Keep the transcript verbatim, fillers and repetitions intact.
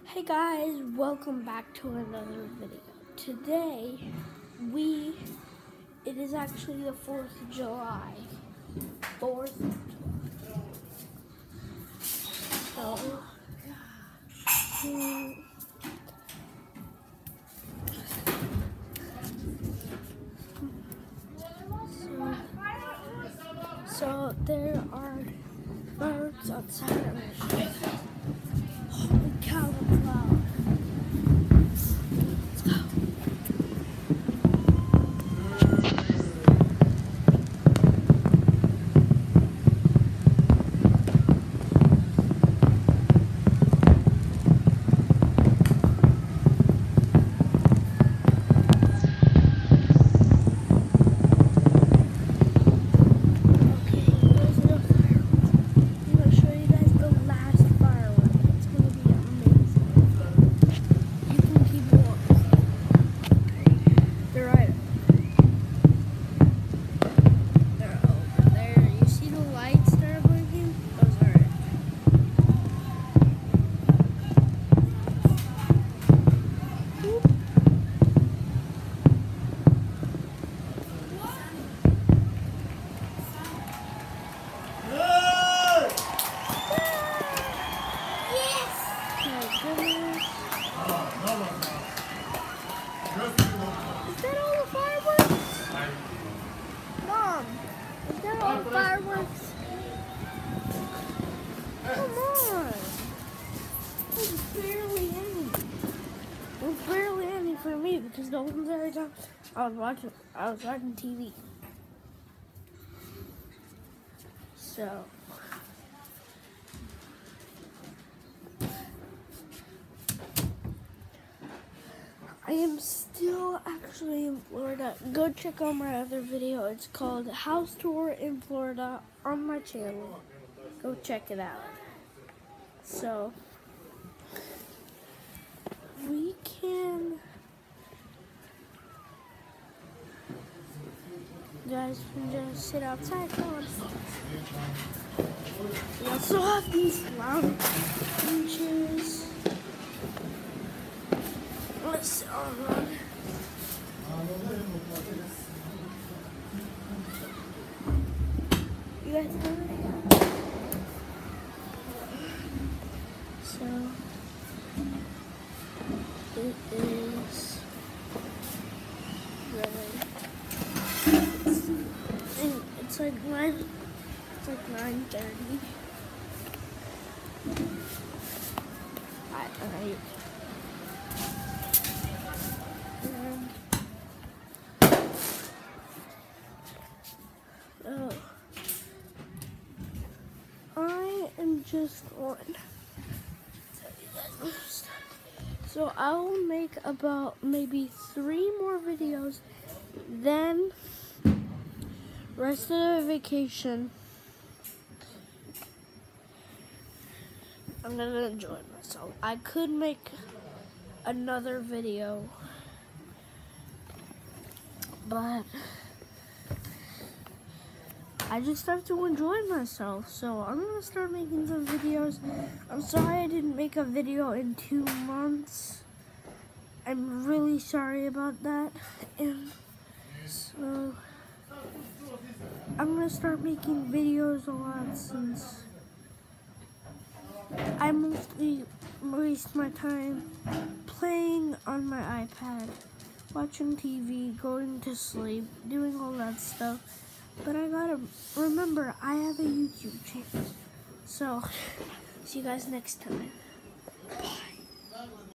Hey guys, welcome back to another video. Today, we, it is actually the fourth of July. fourth of July. So, hmm, so, so there are birds outside of the house. Holy cauliflower. Let's go. Is that all the fireworks? Mom, is that all the fireworks? Come on. There's barely any. There's barely any for me because the ones every time I was watching I was watching T V. So I am still actually in Florida. Go check out my other video. It's called House Tour in Florida on my channel. Go check it out. So, we can, you guys can just sit outside. We also have these lounge benches. Let's sit on one. You guys know it? So, it is really, it's, it's like nine, it's like nine thirty. At night. Oh, I am just on. So I will make about maybe three more videos. Then rest of the vacation, I'm gonna enjoy myself. I could make another video, but I just have to enjoy myself. So I'm gonna start making some videos. I'm sorry I didn't make a video in two months. I'm really sorry about that. And so I'm gonna start making videos a lot since I mostly waste my time playing on my iPad, watching T V, going to sleep, doing all that stuff. But I gotta remember, I have a YouTube channel. So, see you guys next time. Bye.